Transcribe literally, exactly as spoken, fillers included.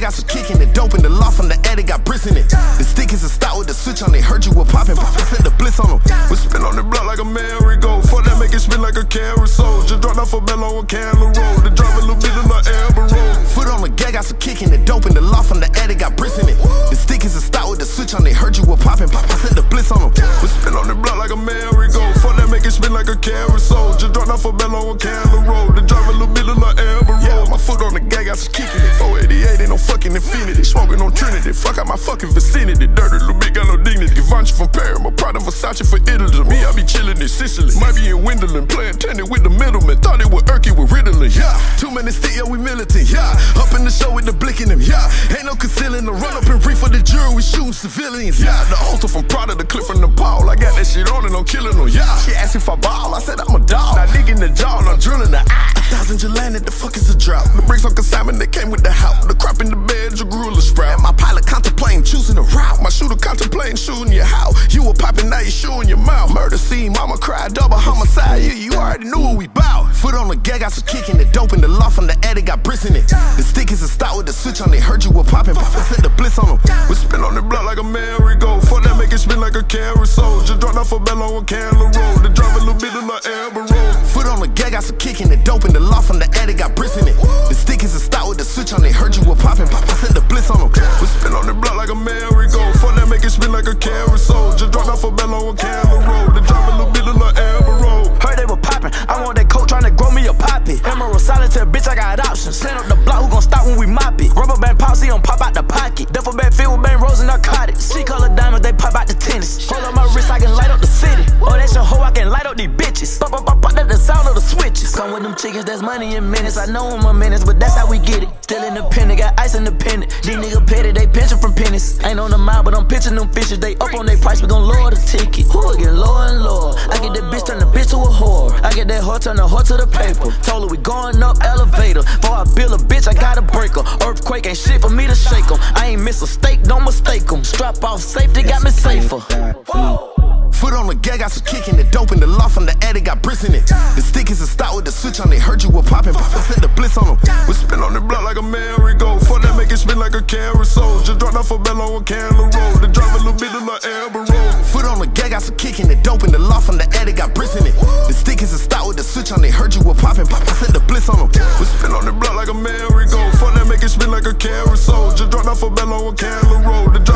got some kick in the dope in the loft from the attic, got bricks in it. The stick is a start with the switch on, they heard you were poppin', poppin', send the blitz on them. We spin on the block like a merry-go, for that make it spin like a carousel. Just dropped off a bell on Candle Road, the drive a little bit in the Amber Road. Foot on the gag, got some kick in the dope in the loft from the attic, got bricks in it. The stick is a start with the switch on, they heard you were poppin', poppin', send the blitz on them. We spin on the block like a merry-go, for that make it spin like a carousel. Just dropped off a bell on Candle Road, the drive a little bit in the Amber Road. My foot on the gag, got some kicking it. four eighty-eight ain't no fucking Infiniti, smoking on Trinity. Fuck out my fucking vicinity, dirty little bitch got no dignity. Givenchy from Paris, my Prada, Versace for Italy. Me, I be chillin' in Sicily. Might be in Wimbeldon, playing tennis with the middleman. Thought it was erkys with riddlen. Yeah, two minutes stick, yeah, we militant. Yeah, up in the show with the Blicky them. Yeah, ain't no concealing. The run up and brief for the jury, we shooting civilians. Yeah, the holster from Prada, the clip from the ball. I got that shit on and I'm killing them. Yeah, she asked if I ball, I said I'm a dog. Now digging the jaw and I'm drilling the eye. A thousand gelatin, the fuck is a drought. The bricks on consignment, they came with the house. The crop in the bed, your gorilla sprout. My pilot contemplating choosing a route. My shooter contemplating shooting your house. You were popping, now you shooting your mouth. Murder scene, mama cried, double homicide. Yeah, you already knew what we bout. Foot on the gag, got some kick in the dope in the loft from the attic, got bricks in it. The stick is a start with the switch on, they heard you were popping, poppin', send the blitz on them. We spin on the block like a merry-go, for that make it spin like a carousel. Just dropped off a bell on Candle Road, the drive a little bit in the Amber Road. Foot on the gag, got some kick in the dope in the loft from the attic, got bricks in it. The stick is a start with the switch on, they heard you were popping, poppin', send the blitz on them. We spin on the block like a merry-go, for that make it spin like a carousel. Just dropped off a bell on Candle Road, the drive a little bit in the Amber Road. Heard they were poppin', I want that coat tryna grow me a poppy. Emerald solitaire, bitch, I got options. Send up the block, who gon' stop when we mop it? Rubber band pops, he don't pop out the pocket. Duffel bag filled with bang rolls and narcotics. She color diamonds, they pop out the tennis. Hold up my wrist, I can light up the city. Oh, that's your hoe, I can light up these bitches. Pop, pop, pop, pop, that's the sound of the switches. Come with them chickens, that's money in minutes. I know I'm a menace, but that's how we get it. Still independent, got ice independent. These niggas petty, they pension from pennies. Ain't on the mile, but I'm pitching them fishes. They up on their price, we gon' lower the ticket. Who get lower and lower? I get that bitch, turn the bitch to a whore. I get that whore, turn the whore to the paper. Told her we going up elevator. Before I build a bitch, I gotta break her. Earthquake ain't shit for me to shake them. I ain't miss a steak, don't mistake them. Strap off safety, got me safer. Whoa. Foot on the gag, got some kick in the dope in the loft from the attic, got bricks in it. The stick is a start with the switch on, they heard you were poppin', poppin', send the blitz on them. We spin on the block like a merry-go, for that make it spin like a carousel. Just dropped off a bell on Candle Road, the drive a little bit in the Amber Road. Foot on the gag, got some kick in the dope in the loft from the attic, got bricks in it. The stick is a start with the switch on, they heard you were poppin', poppin', send the blitz on them. We spin on the block like a merry-go, for that make it spin like a carousel. Just dropped off a bell on Candle Road, the